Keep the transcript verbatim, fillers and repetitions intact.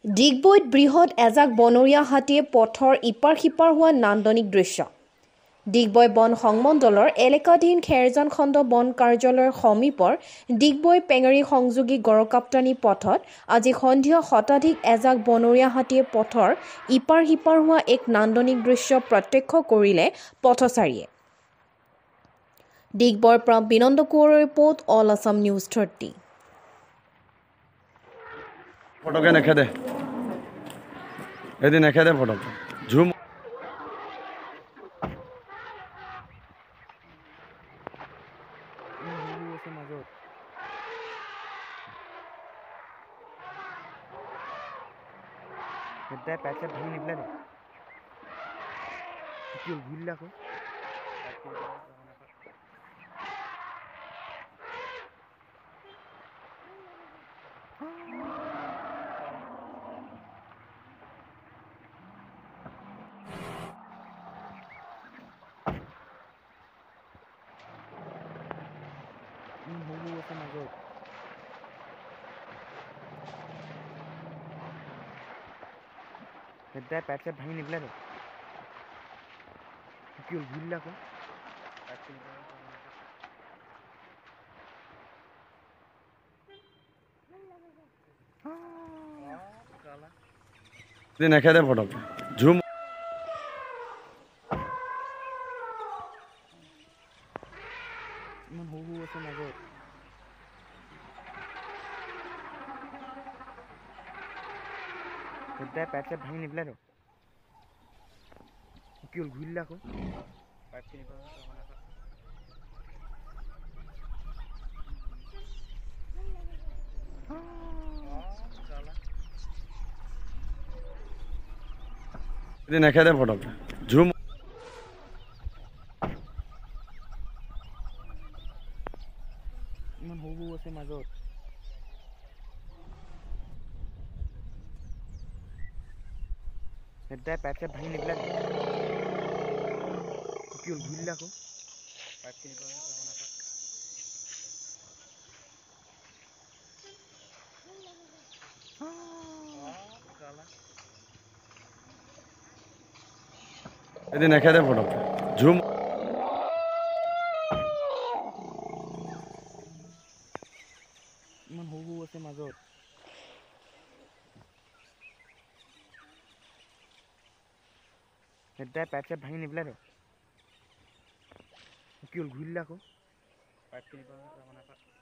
ডিগবৈত বৃহৎ এজাক বনৰীয়া হাতীয়ে পথৰ ইপাৰ সিপাৰ হোৱা নান্দনিক দৃশ্য। ডিগবৈ বন সংমণ্ডলৰ এলেকাধীন খেৰজান খণ্ড বন কাৰ্যালয়ৰ সমীপৰ ডিগবৈ পেঙেৰী সংযোগী গড়কাপ্তানি পথত আজি সন্ধিয়া শতাধিক এজাক বনৰীয়া হাতীয়ে পথৰ ইপাৰ সিপাৰ হোৱা এক নান্দনিক দৃশ্য প্ৰত্যক্ষ কৰিলে পথচাৰীয়ে। ডিগবৈৰ পৰা বিনন্দ কোঁৱৰৰ report, all Assam news thirty. ফটোকে নেখেদে এদিন নেখেদে ফটোকে ঝুম এটা প্যাচে ভাঙি নিবলে রে কি ভুললা কো হবু আছে মাজত এটা প্যাচে ভাঙি নিবলে রে কি ভুললা কো এদিন নেখেদে ফটোকে ঝুম ইমান হবু আছে মাজত এটা প্যাচে ভাঙি নিবলে রে কি ভুললা কো এদিন নেখেদে ফটোকে ঝুম ইমান হবু আছে মাজত এটা প্যাচে ভাঙি নিবলে রে কি ভুললা কো এদিন নেখেদে ফটোকে ঝুম ইমান হবু আছে মাজত এটা প্যাচে ভাঙি নিবলে রে কি ভুললা কো